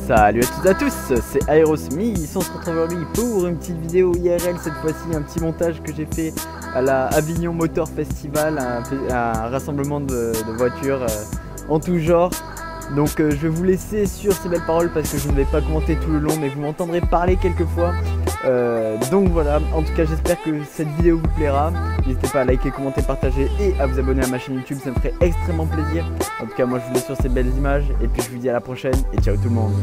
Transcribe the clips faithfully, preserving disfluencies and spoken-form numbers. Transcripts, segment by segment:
Salut à toutes et à tous, c'est Aerosmith. On se retrouve aujourd'hui pour une petite vidéo I R L, cette fois-ci un petit montage que j'ai fait à la Avignon Motor Festival, un, un rassemblement de, de voitures euh, en tout genre. Donc euh, je vais vous laisser sur ces belles paroles parce que je ne vais pas commenter tout le long, mais vous m'entendrez parler quelques fois. Euh, donc voilà, en tout cas j'espère que cette vidéo vous plaira. N'hésitez pas à liker, commenter, partager et à vous abonner à ma chaîne YouTube, ça me ferait extrêmement plaisir. En tout cas moi je vous laisse sur ces belles images et puis je vous dis à la prochaine et ciao tout le monde.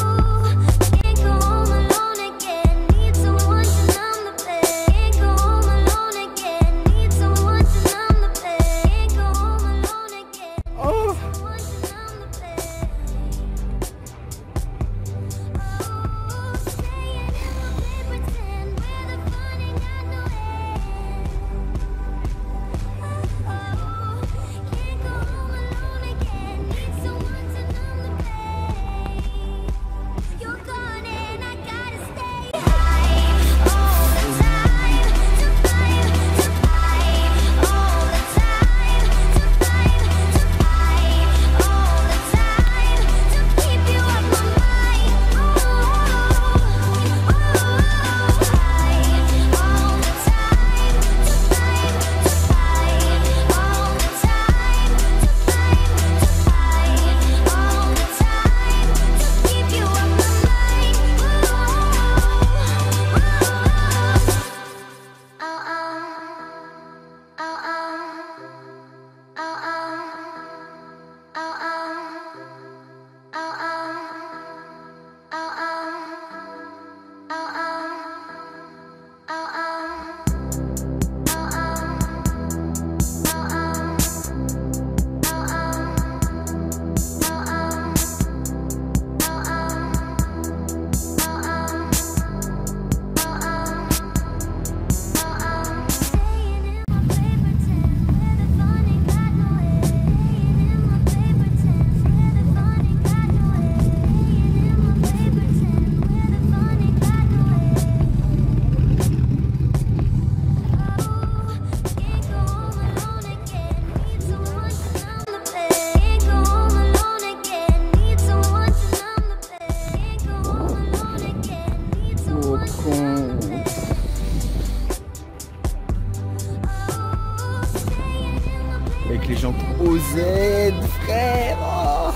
Avec les jantes O Z, frère. Oh,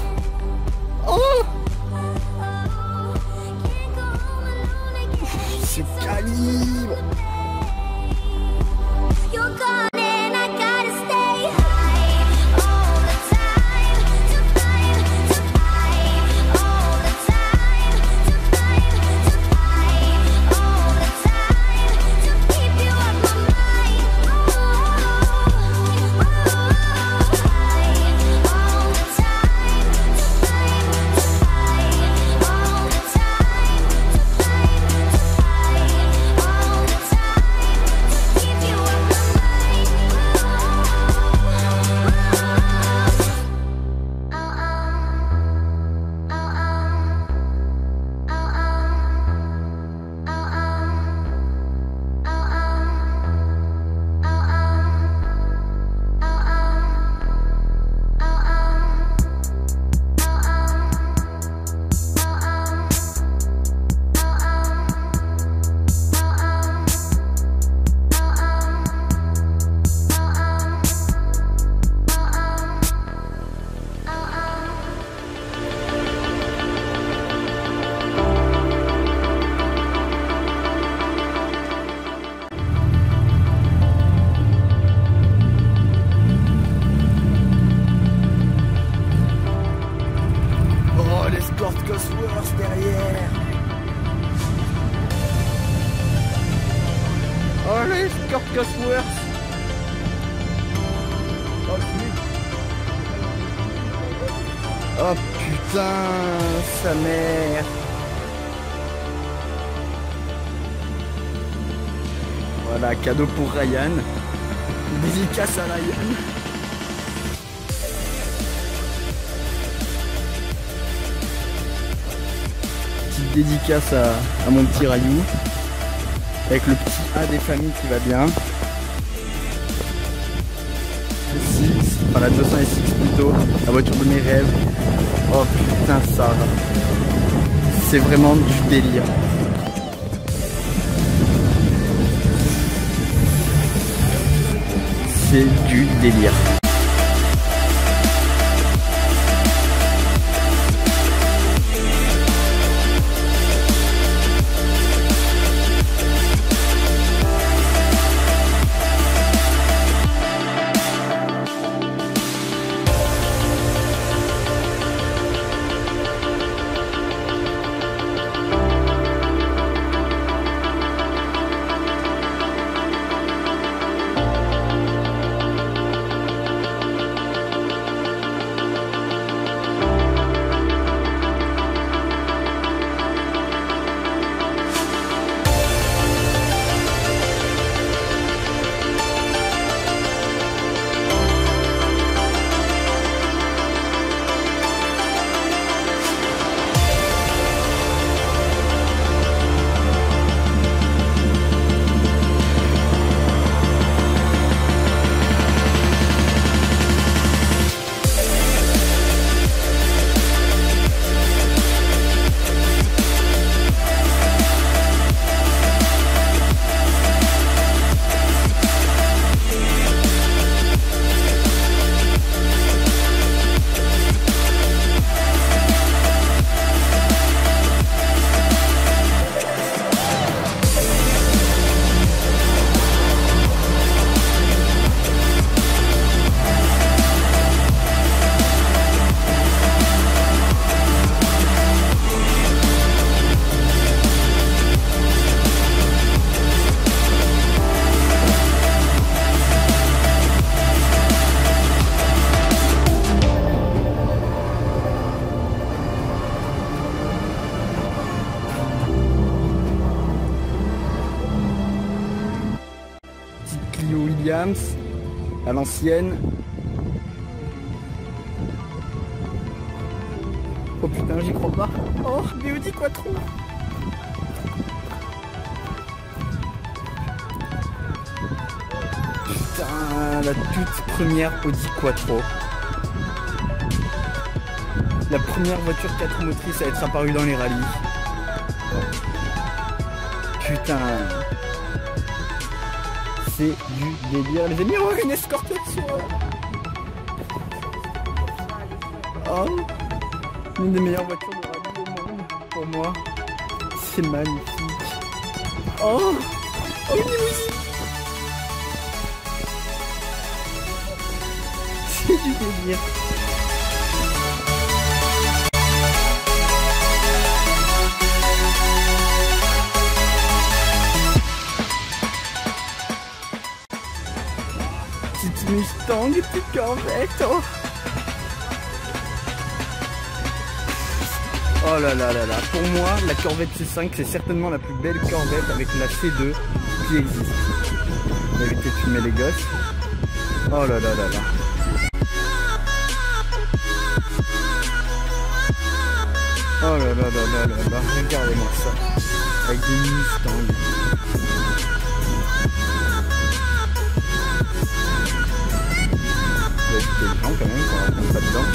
oh. Ce calibre. Cosworth derrière. Oh les Escort Cosworth. Oh, oh putain, sa mère. Voilà, cadeau pour Ryan. Dédicace à Ryan. Dédicace à, à mon petit Rayou avec le petit A des familles qui va bien. six, enfin la deux cents S X plutôt, la voiture de mes rêves. Oh putain ça va. c'est vraiment du délire. C'est du délire. Williams à l'ancienne. Oh putain, j'y crois pas. Oh, mais Audi Quattro. Putain, la toute première Audi Quattro. La première voiture quatre motrices à être apparue dans les rallyes. Putain. C'est du délire. Les amis, on a une escorte sur... Oh, une des meilleures voitures de rallye au monde pour moi. C'est magnifique. Oh, oh une limousine. C'est du délire. Petite Mustang, petite Corvette. Oh. Oh là là là là. Pour moi, la Corvette C cinq, c'est certainement la plus belle Corvette avec la C deux qui existe. On va éviter de filmer les gosses. Oh là là là là. Oh là là là là là là. Regardez-moi ça. Avec des Mustangs. Il y a des gens quand même quand on rentre pas dedans.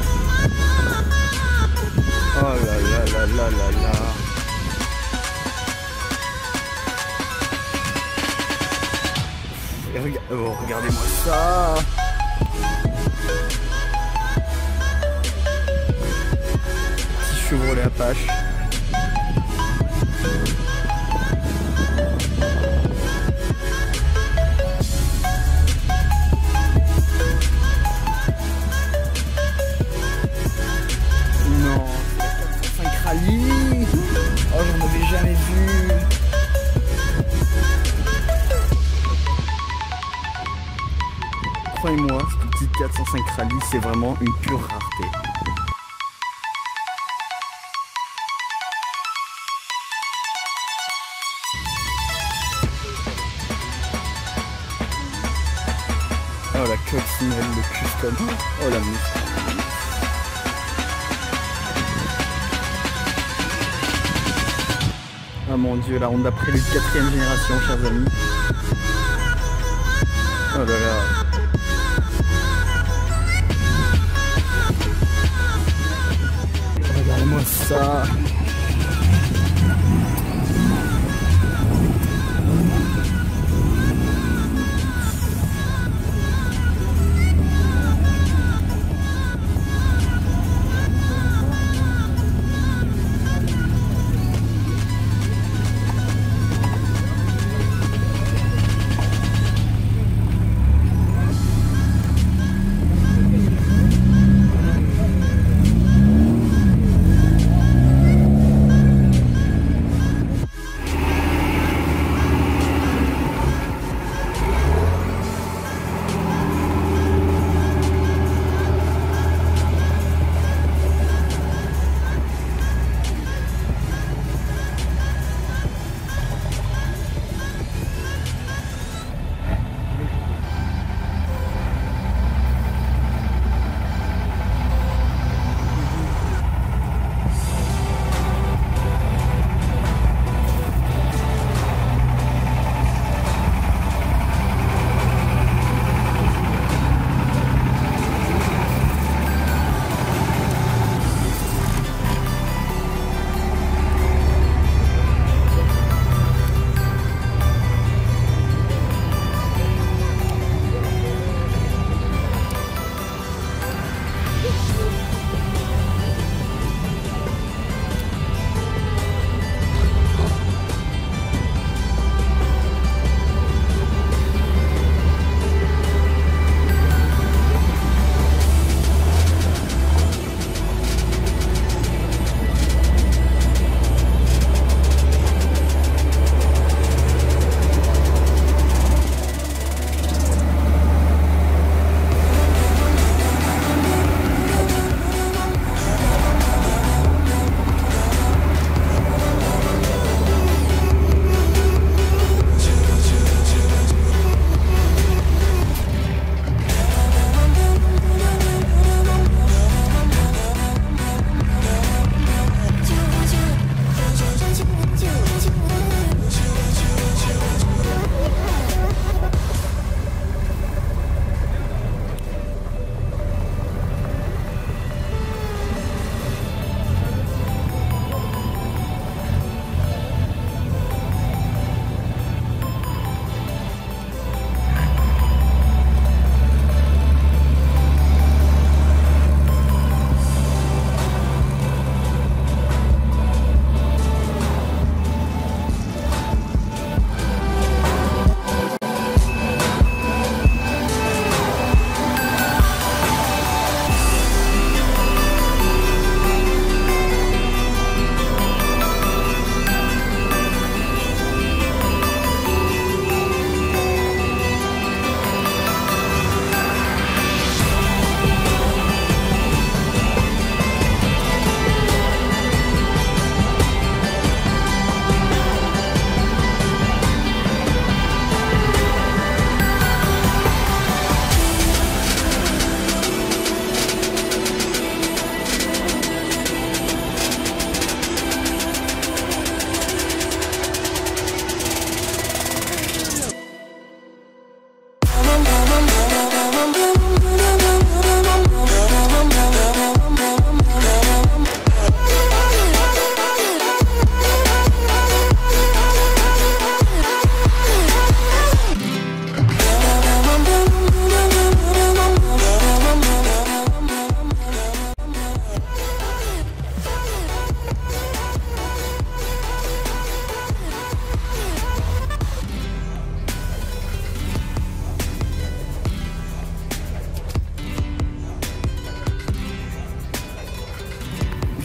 Oh là là là là là là. Et rega oh, regardez-moi ça. Petit Chevrolet Apache. Oh, j'en avais jamais vu. Croyez-moi, cette petite quatre cent cinq Rally, c'est vraiment une pure rareté. Oh la coccinelle, le custom. Oh la mousse. Ah mon dieu, la Honda Prélude quatrième génération, chers amis. Oh là là. Regardez-moi ça.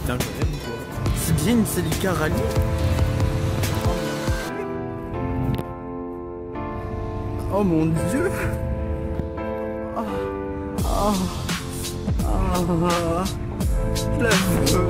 putain, quand même quoi. C'est bien une Celica Rallye. Oh mon dieu. Oh, oh, oh, je la veux.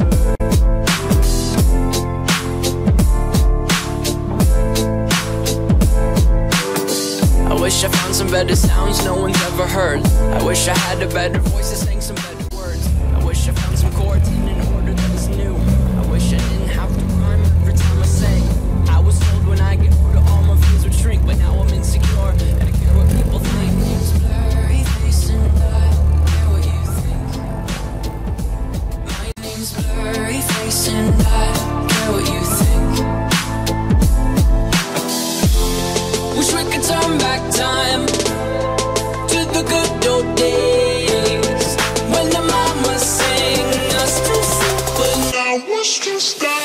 I wish I found some better sounds no one's ever heard. I wish I had a better voice to sing some better words. I wish I found some chords in an order that was new. I wish I didn't have to rhyme every time I sang. I was told when I get older all my fears would shrink, but now I'm insecure and I care what people think. My name's Blurry Face and I care what you think. My name's Blurry Face and I care what you think. Wish we could turn back time to the good old days when the mama sang us to sleep, but now we're stressed out.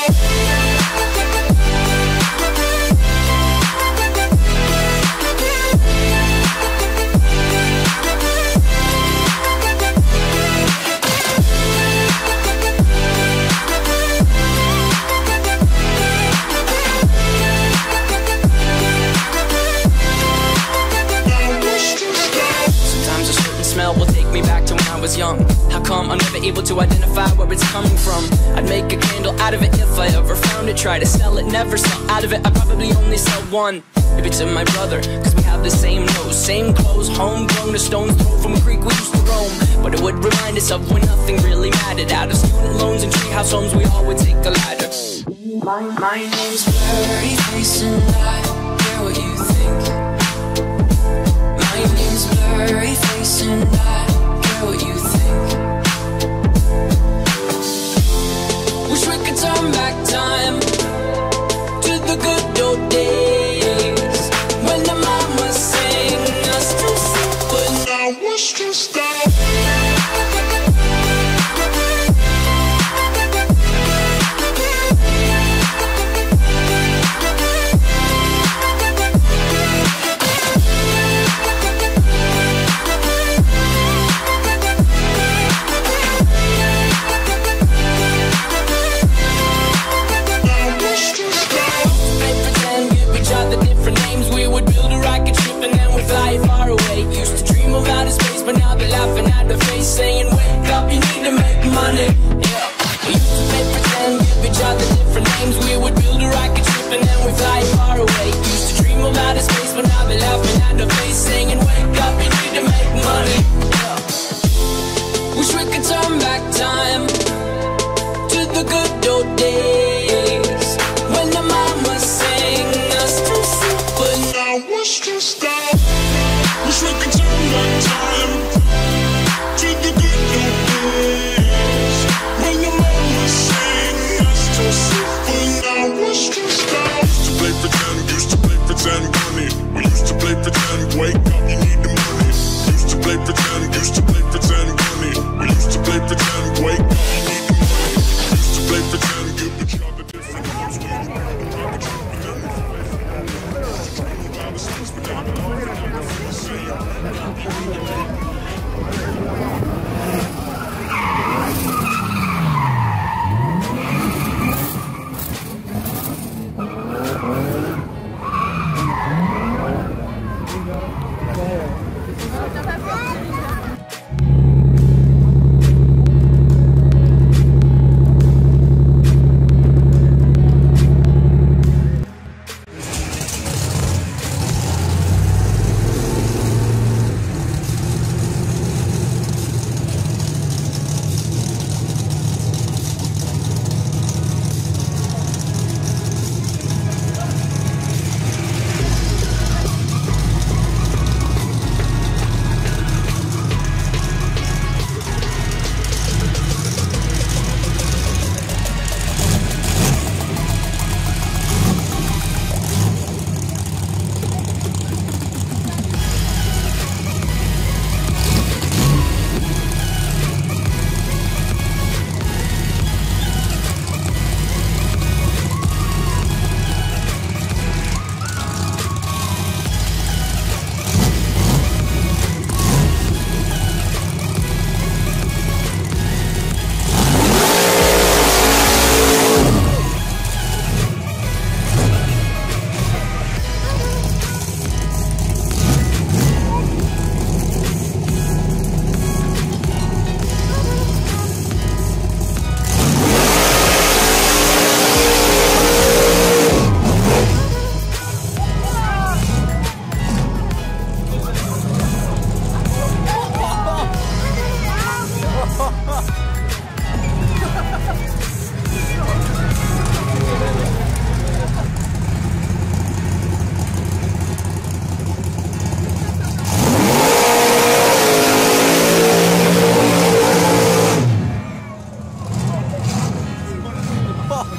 Will take me back to when I was young. How come I'm never able to identify where it's coming from? I'd make a candle out of it if I ever found it. Try to sell it, never sell out of it. I probably only sell one. Maybe to my brother, cause we have the same nose, same clothes, homegrown, a stone's throw from a creek we used to roam. But it would remind us of when nothing really mattered. Out of student loans and treehouse homes, we all would take a ladder. My, my name's Blurry Face and I care what you think. My name's Blurry Face and I care what you think. Wish we could turn back time to the good old days when the mama sang us to sleep, but now we're stressed out. But now they're laughing at the face, saying, wake up, you need to make money. Yeah. We used to play pretend, give each other different names. We would build a rocket ship and then we fly far away. Used to dream of outer space, but now they're laughing at the face, saying, wake up, you need to make money. Yeah. Wish we could turn back time to the good old days when the mama sang us to sleep, but now we're stressed out. Wish we could turn back time to the good old days when the mama sang us to sleep, but now we're stressed out. Used to play pretend, used to play pretend, money. We used to play pretend, wake up, you need the money. Used to play pretend, used to play pretend, money. We used to play pretend, wake up, you need the money. Used to play pretend, give each other different names. We would build a rocket ship and then we fly far away. Used to dream about the space, but now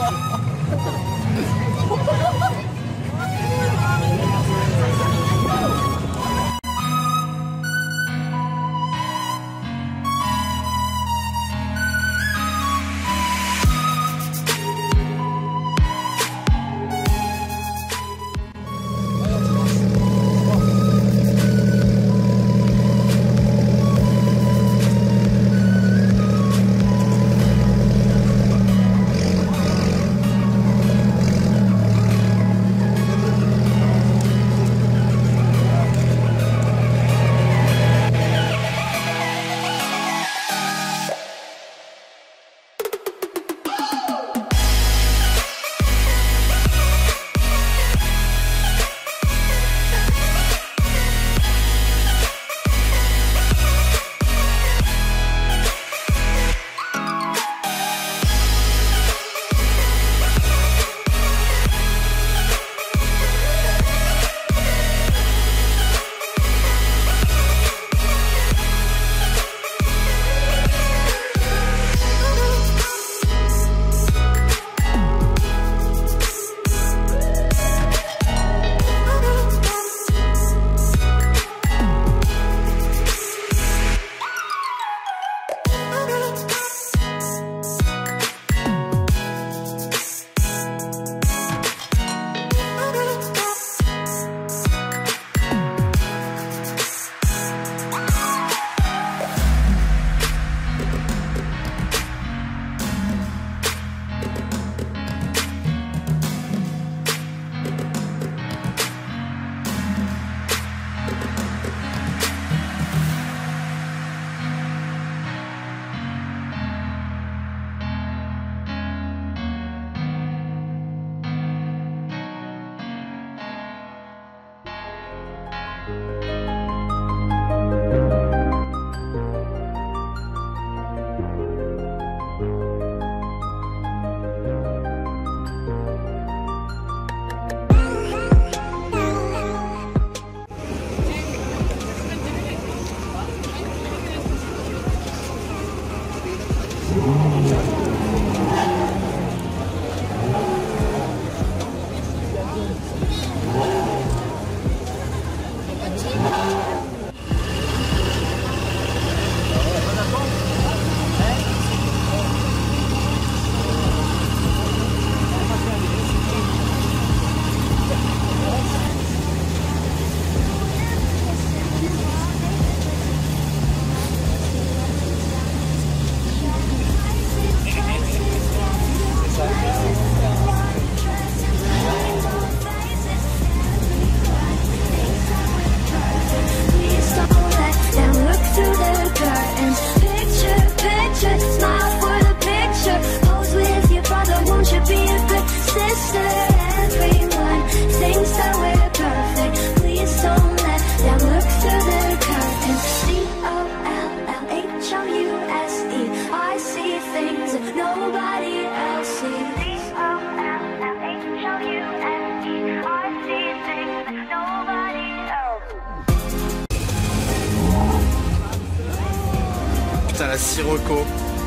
Putain, la Sirocco.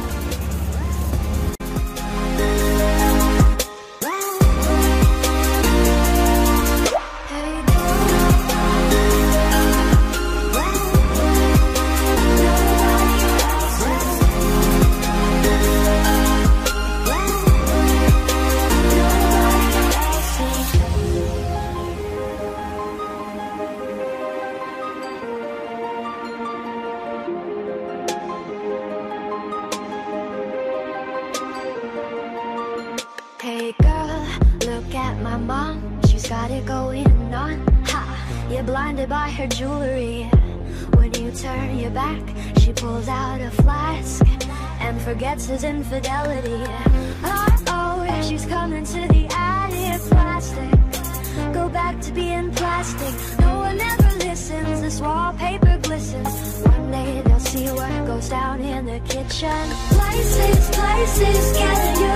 Hey girl, look at my mom, she's got it going on. Ha, you're blinded by her jewelry. When you turn your back, she pulls out a flask and forgets his infidelity. Uh-oh, she's coming to the attic. Plastic, go back to being plastic. No one ever listens, this wallpaper glistens. One day they'll see what goes down in the kitchen. Places, places, gather your